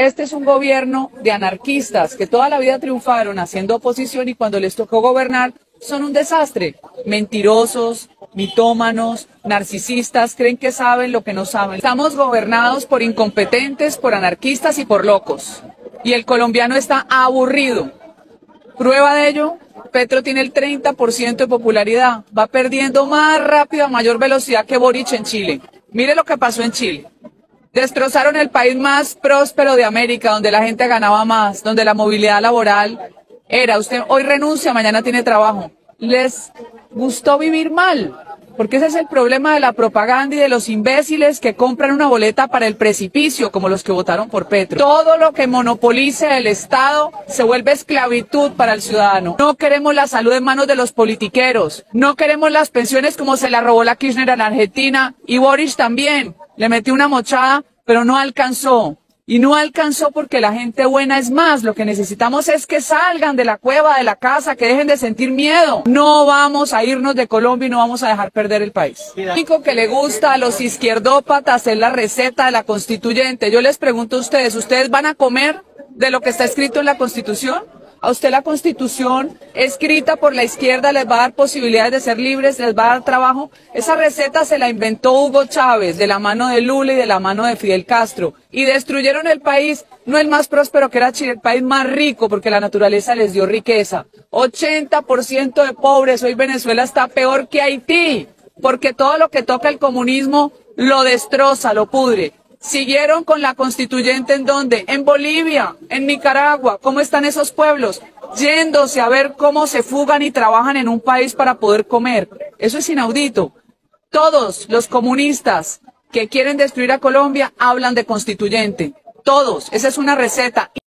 Este es un gobierno de anarquistas que toda la vida triunfaron haciendo oposición y cuando les tocó gobernar son un desastre. Mentirosos, mitómanos, narcisistas, creen que saben lo que no saben. Estamos gobernados por incompetentes, por anarquistas y por locos. Y el colombiano está aburrido. Prueba de ello, Petro tiene el 30% de popularidad. Va perdiendo más rápido a mayor velocidad que Boric en Chile. Mire lo que pasó en Chile. Destrozaron el país más próspero de América, donde la gente ganaba más, donde la movilidad laboral era, usted hoy renuncia, mañana tiene trabajo. Les gustó vivir mal, porque ese es el problema de la propaganda y de los imbéciles que compran una boleta para el precipicio, como los que votaron por Petro. Todo lo que monopolice el Estado se vuelve esclavitud para el ciudadano. No queremos la salud en manos de los politiqueros, no queremos las pensiones como se la robó la Kirchner en Argentina, y Boric también. Le metió una mochada, pero no alcanzó. Y no alcanzó porque la gente buena es más. Lo que necesitamos es que salgan de la cueva, de la casa, que dejen de sentir miedo. No vamos a irnos de Colombia y no vamos a dejar perder el país. Lo único que le gusta a los izquierdópatas es la receta de la constituyente. Yo les pregunto a ustedes, ¿ustedes van a comer de lo que está escrito en la Constitución? A usted la Constitución escrita por la izquierda les va a dar posibilidades de ser libres, les va a dar trabajo. Esa receta se la inventó Hugo Chávez de la mano de Lula y de la mano de Fidel Castro. Y destruyeron el país, no el más próspero que era Chile, el país más rico porque la naturaleza les dio riqueza. 80% de pobres, hoy Venezuela está peor que Haití, porque todo lo que toca el comunismo lo destroza, lo pudre. Siguieron con la constituyente ¿en dónde? En Bolivia, en Nicaragua. ¿Cómo están esos pueblos? Yéndose a ver cómo se fugan y trabajan en un país para poder comer. Eso es inaudito. Todos los comunistas que quieren destruir a Colombia hablan de constituyente. Todos. Esa es una receta.